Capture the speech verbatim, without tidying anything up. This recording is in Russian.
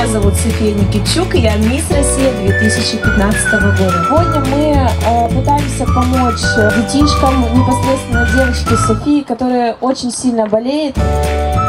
Меня зовут София Никитчук, и я Мисс Россия две тысячи пятнадцатого года. Сегодня мы э, пытаемся помочь детишкам, непосредственно девочке Софии, которая очень сильно болеет.